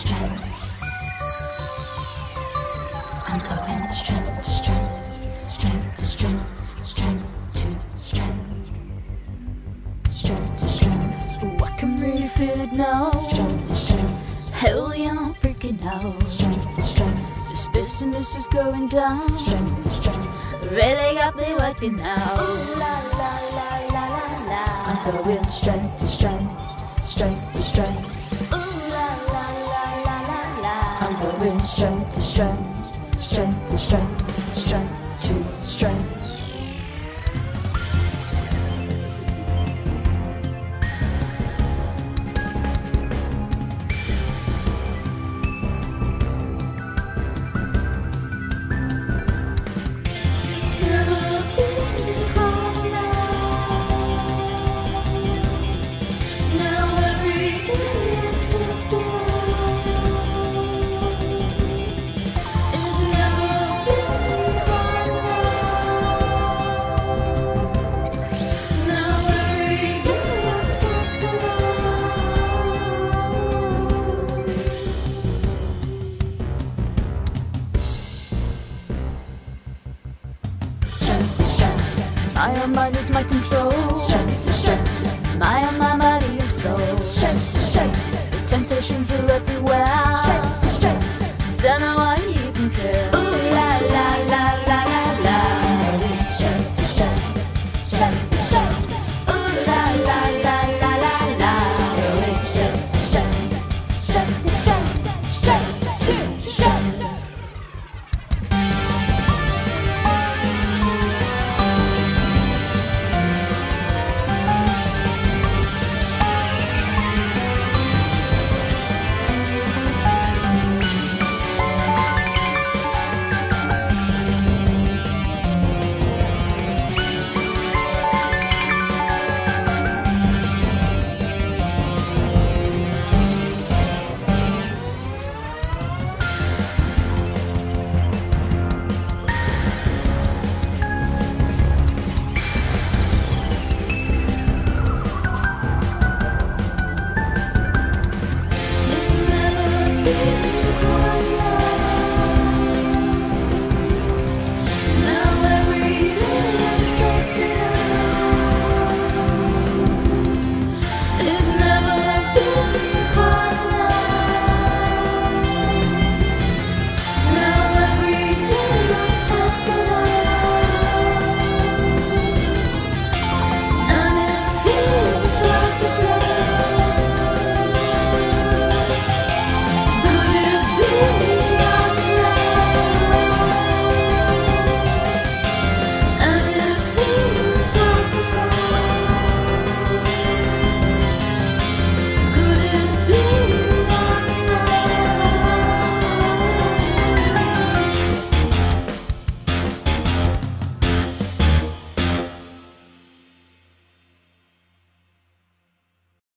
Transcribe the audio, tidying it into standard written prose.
strength. I'm going strength to strength, strength to strength, strength to strength, strength to strength. Oh, I can really feel it now. Strength to strength, Hell yeah, I'm freaking out. strength to strength, This business is going down. strength to strength. Really got me working now. Ooh, la la la la la la. I'm going strength to strength, strength to strength. Ooh la la la la la la. I'm going strength to strength, strength to strength, strength to strength. My mind is my control. Strength to strength, My body and soul. strength to strength, The temptations are everywhere.